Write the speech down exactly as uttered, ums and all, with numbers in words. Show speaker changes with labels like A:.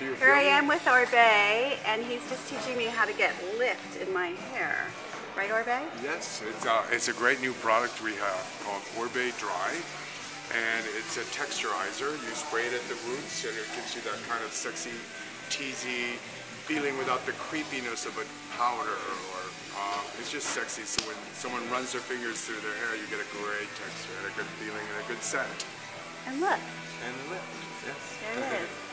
A: Do you
B: Here I
A: feel
B: am with Orbe, and he's just teaching me how to get lift in my hair. Right, Orbe?
A: Yes, it's, uh, it's a great new product we have called Orbe Dry, and it's a texturizer. You spray it at the roots, and it gives you that kind of sexy, teasy feeling without the creepiness of a powder. Or uh, it's just sexy. So when someone runs their fingers through their hair, you get a great texture and a good feeling and a good scent.
B: And look,
A: And the lift, yes.
B: there it is.